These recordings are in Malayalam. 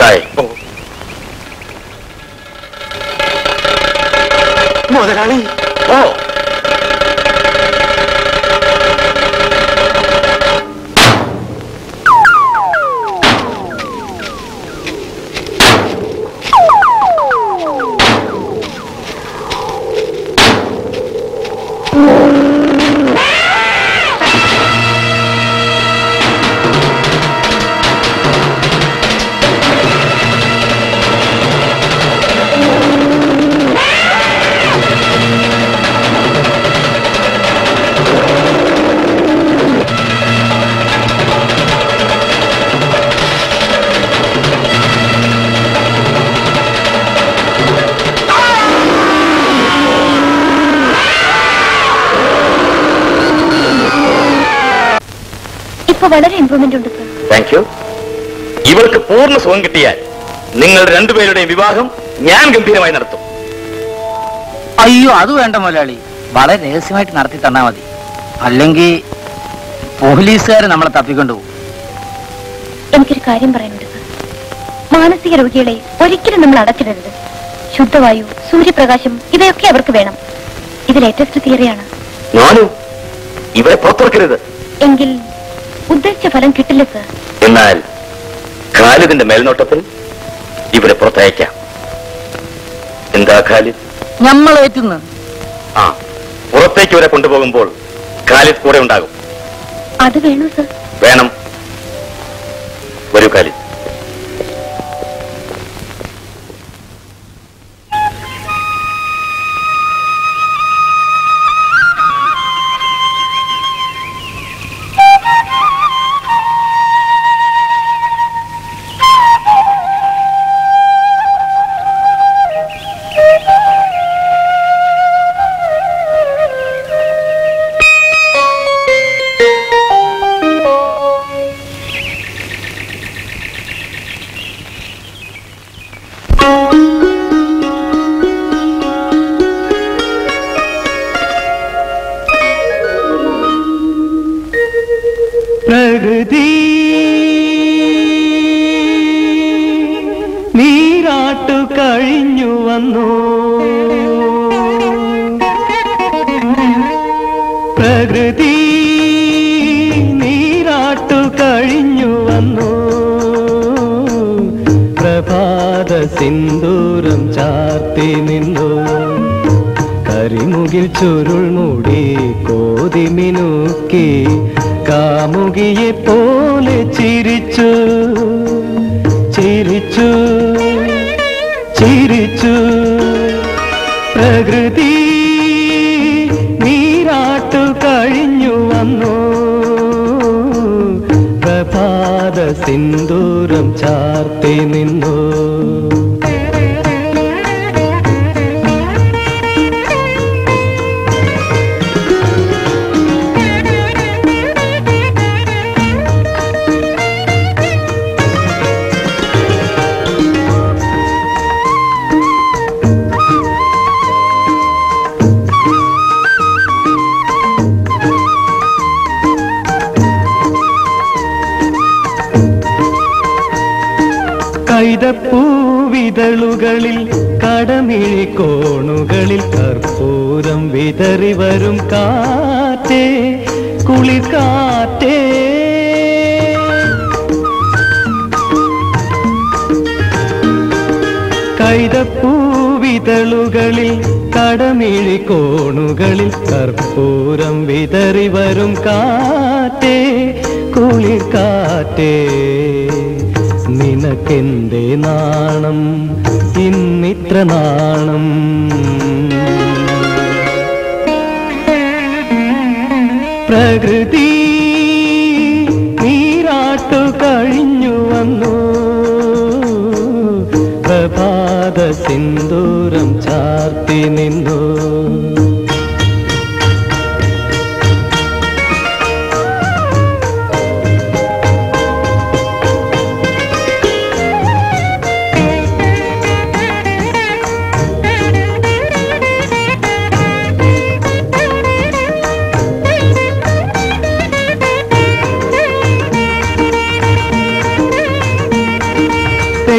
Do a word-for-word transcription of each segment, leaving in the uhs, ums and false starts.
മിഠായി. മുതലാളി ഓ വളരെ ഇംപ്രൂവ്മെന്റ് ഉണ്ട് സർ. Thank you. ഇവർക്ക് പൂർണ്ണ സുഖം കിട്ടിയാൽ നിങ്ങൾ രണ്ടുപേരുടെയും വിവാഹം ഞാൻ ഗംഭീരമായി നടത്തും. അയ്യോ അത് വേണ്ട മുതലാളി, വളരെ രഹസ്യമായിട്ട് നടത്തി തന്നാ മതി. അല്ലെങ്കിൽ പോലീസുകാർ നമ്മളെ തപ്പിക്കൊണ്ടുപോകും. എനിക്കൊരു കാര്യം പറയാനുണ്ട് സർ. മാനസിക രോഗികളെ ഒരിക്കലും നമ്മൾ അടച്ചിടരുത്. ശുദ്ധവായു, സൂര്യപ്രകാശം ഇവയൊക്കെ അവർക്ക് വേണം. ഇത് ലേറ്റസ്റ്റ് തിയറിയാണ്. ഞാനും ഇവരെ പുറത്തിറക്കരുത്. എങ്കിൽ ഉദ്ദേശിച്ച ഫലം കിട്ടില്ല സർ. എന്നാൽ ഖാലിദിന്റെ മേൽനോട്ടത്തിൽ ഇവരെ പുറത്തയക്കാം. എന്താ ഖാലിദ്? നമ്മൾ ഏറ്റുന്നു. ആ, പുറത്തേക്ക് ഇവരെ കൊണ്ടുപോകുമ്പോൾ ഖാലിദ് കൂടെ ഉണ്ടാകും. അത് വേണോ സർ? വേണം. വരൂ ഖാലിദ്. പ്രകൃതി നീരാട്ടു കഴിഞ്ഞു വന്നു, പ്രകൃതി നീരാട്ടു കഴിഞ്ഞു വന്നു, പ്രഭാത സിന്ദൂരം ചാർത്തി നിന്നു, കരിമുകിൽ ചുരുൾ മൂടി കോതി മിനുക്കി കാമുകിയെ പോലെ ചിരിച്ചു ചിരിച്ചു ചിരിച്ചു. പ്രകൃതി നീരാട്ടു കഴിഞ്ഞു വന്നു, പ്രഭാത സിന്ദൂരം ചാർത്തി നിന്നു. കൈതപ്പൂവിതളുകളിൽ കടമിഴി കോണുകളിൽ കർപ്പൂരം വിതറി വരും കാറ്റേ, കുളിർ കാറ്റേ, കൈതപ്പൂവിതളുകളിൽ കടമിഴി കോണുകളിൽ കർപ്പൂരം വിതറി വരും കാറ്റേ, കുളിർ കാറ്റേ, നിനക്കെന്തേ നാണം ഇന്നിത്ര നാണം? പ്രകൃതി നീരാട്ടു കഴിഞ്ഞു വന്നു, പ്രഭാത സിന്ദൂരം ചാർത്തി നിന്നു.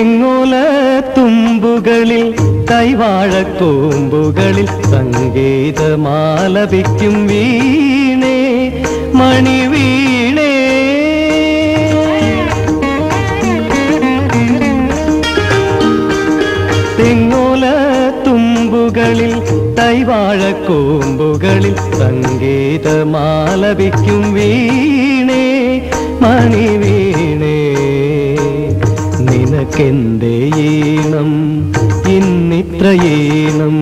തെങ്ങോല തുമ്പുകളിൽ കൈവാഴക്കൂമ്പുകളിൽ സംഗീതമാലപിക്കും വീണേ മണിവീണേ. തെങ്ങോല തുമ്പുകളിൽ കൈവാഴക്കൂമ്പുകളിൽ സംഗീതമാലപിക്കും വീണേ മണിവീണേ. നിനക്കെന്തേ ഈണം ഇന്നിത്ര ഈണം?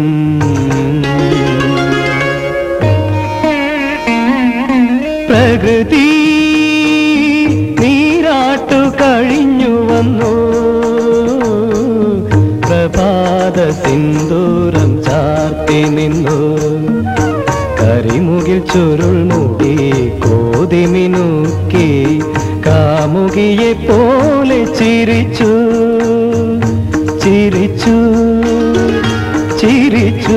പ്രകൃതി നീരാട്ടു കഴിഞ്ഞു വന്നു, പ്രഭാത സിന്ദൂരം ചാർത്തി നിന്നു. കരിമുകിൽ ചുരുൾ മുടി കോതിമിനുക്കി കാമുകിയെ പോലെ ചിരിച്ചു ചിരിച്ചു ചിരിച്ചു.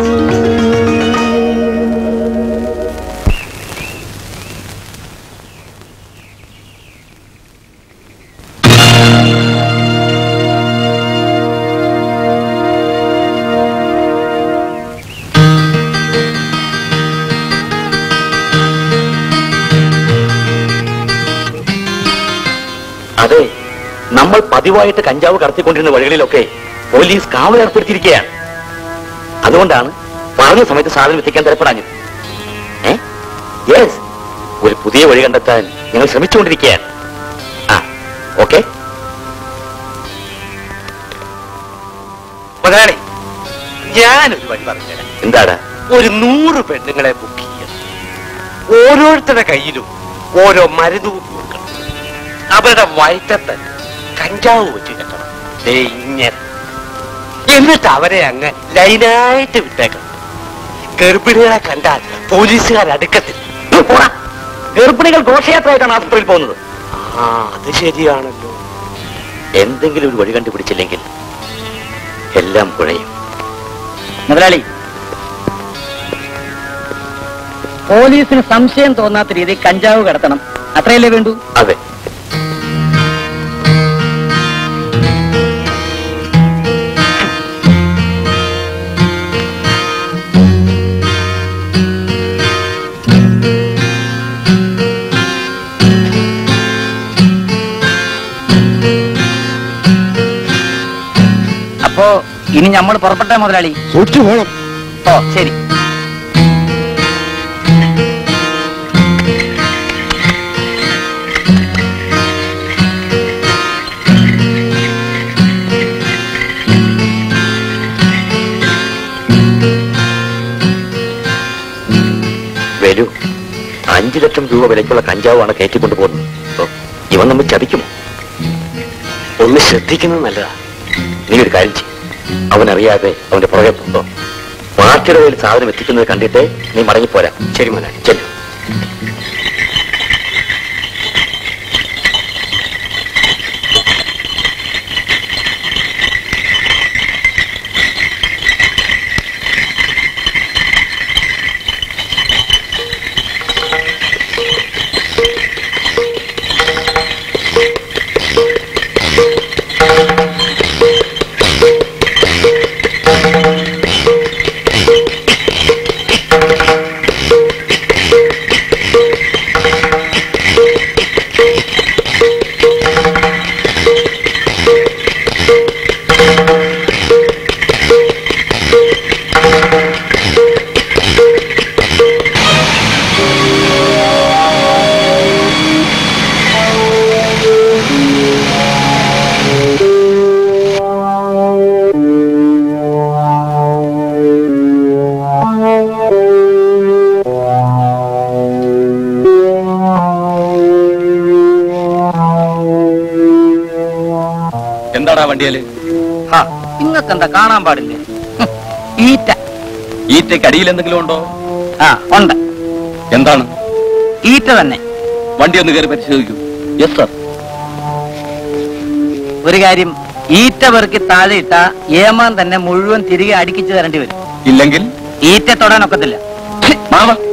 അതെ, നമ്മൾ പതിവായിട്ട് കഞ്ചാവ് കടത്തിക്കൊണ്ടിരുന്ന വഴികളിലൊക്കെ പോലീസ് കാവൽ ഏർപ്പെടുത്തിയിരിക്കുകയാണ്. അതുകൊണ്ടാണ് പറഞ്ഞ സമയത്ത് സാധനം എത്തിക്കാൻ തരപ്പെടാഞ്ഞത്. ഏ യെസ്, ഒരു പുതിയ വഴി കണ്ടെത്താൻ ഞങ്ങൾ ശ്രമിച്ചുകൊണ്ടിരിക്കുകയാണ്. ആ ഓക്കെ. മുതലാളി, ഞാനൊരു വഴി പറഞ്ഞുതരാം. എന്താടാ? ഒരു നൂറ് പെണ്ണുങ്ങളെ ബുക്ക് ചെയ്യാം. ഓരോരുത്തരുടെ കയ്യിലും ഓരോ മരുന്ന് കുപ്പി വെക്കണം. അവരുടെ വയറ്റത്ത് കഞ്ചാവ് വെച്ച് കെട്ടണം. ദേ ഇങ്ങനെ. എന്നിട്ട് അവരെ അങ്ങ് ലൈനായിട്ട് വിട്ടേക്കണം. ഗർഭിണികളെ കണ്ടാൽ പോലീസുകാർ അടുക്കത്തില്ല. ഗർഭിണികൾ ഘോഷയാത്രയായിട്ടാണ് ആശുപത്രിയിൽ പോകുന്നത്. ആ, അത് ശരിയാണല്ലോ. എന്തെങ്കിലും ഒരു വഴി കണ്ടുപിടിച്ചില്ലെങ്കിൽ എല്ലാം കുഴയും. മുതലാളി, പോലീസിന് സംശയം തോന്നാത്ത രീതിയിൽ കഞ്ചാവ് കടത്തണം, അത്രയല്ലേ വേണ്ടൂ? അതെ. അപ്പോ ഇനി നമ്മൾ പുറപ്പെട്ട മുതലാളി? സൂക്ഷിച്ചു പോണം. ഓ ശരി. വേലു, അഞ്ചു ലക്ഷം രൂപ വിലയ്ക്കുള്ള കഞ്ചാവാണ് കയറ്റിക്കൊണ്ടു പോകുന്നത്. ഇവൻ നമ്മൾ ചതിക്കുമോ? ഒന്ന് ശ്രദ്ധിക്കുന്നത് നല്ലതാ. നീ ഒരു കാര്യം ചെയ്യും, അവനറിയാതെ അവന്റെ പുറകെ പോകോ. പാർട്ടിയുടെ കയ്യിൽ സാധനം എത്തിക്കുന്നത് കണ്ടിട്ട് നീ മടങ്ങിപ്പോരാ. ശരി മുതലാളി, ചെല്ലു. എന്താടാ വണ്ടിയല്? ഇങ്ങക്കെന്താ കാണാൻ പാടില്ലേ? ഈറ്റ. ഈറ്റയ്ക്ക് അടിയിൽ എന്തെങ്കിലും ഉണ്ടോ? ആ ഉണ്ട്. എന്താണ്? ഈറ്റ തന്നെ. വണ്ടി ഒന്ന് കയറി പരിശോധിക്കൂ. Yes sir. ഒരു കാര്യം, ഈറ്റ പെറുക്കി താഴെ ഇട്ട ഏമാൻ തന്നെ മുഴുവൻ തിരികെ അടുക്കിച്ചു തരേണ്ടി വരും. ഇല്ലെങ്കിൽ ഈറ്റ തൊടാനൊക്കത്തില്ല. മാമ